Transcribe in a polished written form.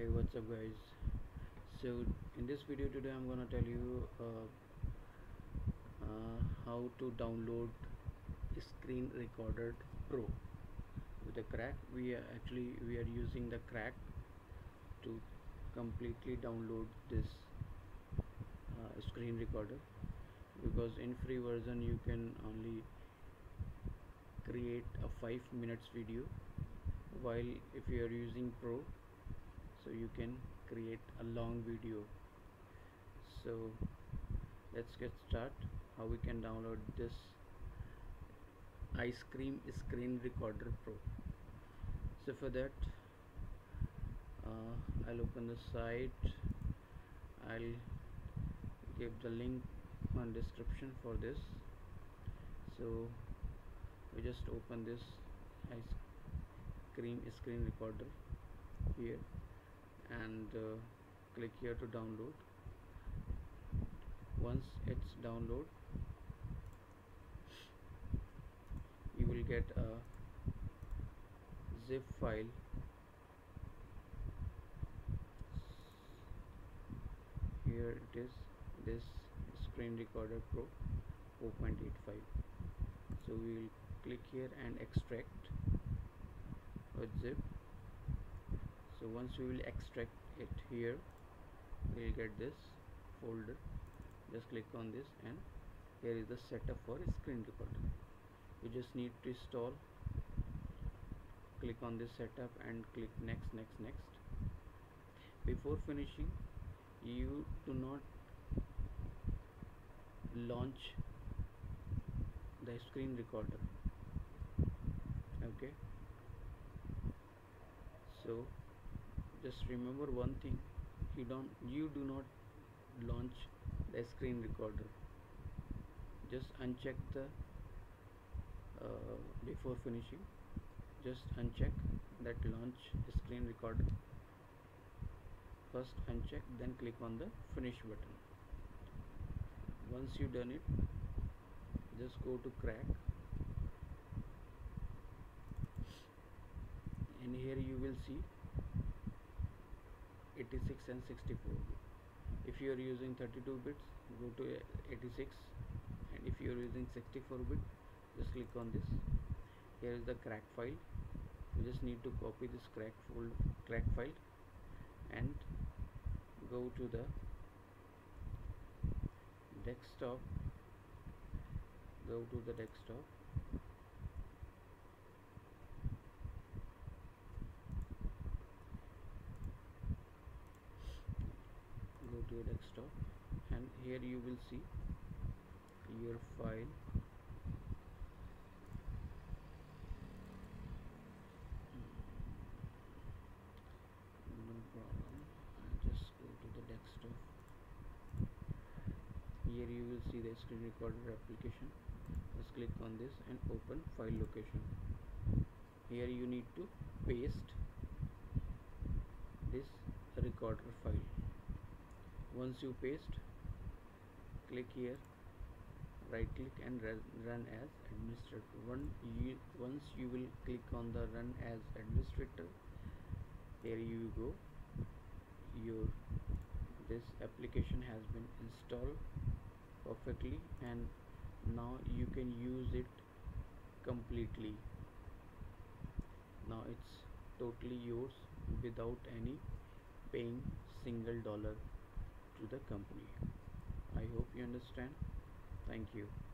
Hey, what's up guys? So in this video today I'm gonna tell you how to download Screen Recorder Pro with a crack. We are using the crack to completely download this screen recorder, because in free version you can only create a 5 minutes video, while if you are using Pro, so you can create a long video. So let's get started how we can download this Ice Cream Screen Recorder Pro. So for that I'll open the site. I'll give the link on description for this. So we just open this Ice Cream Screen Recorder here and click here to download. Once it's download, you will get a zip file. Here it is, this Screen Recorder Pro 4.85. so we will click here and extract with zip. So once we will extract it, here we will get this folder. Just click on this and here is the setup for a screen recorder. You just need to install. Click on this setup and click next. Before finishing, you do not launch the screen recorder. Okay, so just remember one thing: you do not launch the screen recorder. Just uncheck the before finishing, just uncheck that launch screen recorder. First uncheck, then click on the finish button. Once you done it, just go to crack, and here you will see 86 and 64 bit. If you are using 32 bits, go to 86, and if you are using 64 bit, just click on this. Here is the crack file. You just need to copy this crack file and go to the desktop. Go to the desktop. Go to your desktop, and here you will see your file. No problem. I'll just go to the desktop. Here you will see the screen recorder application. Just click on this and open file location. Here you need to paste this recorder file. Once you paste, click here, right click and run as administrator. Once you will click on the run as administrator, here you go, this application has been installed perfectly, and now you can use it completely. Now it's totally yours without any paying single dollar to the company. I hope you understand. Thank you.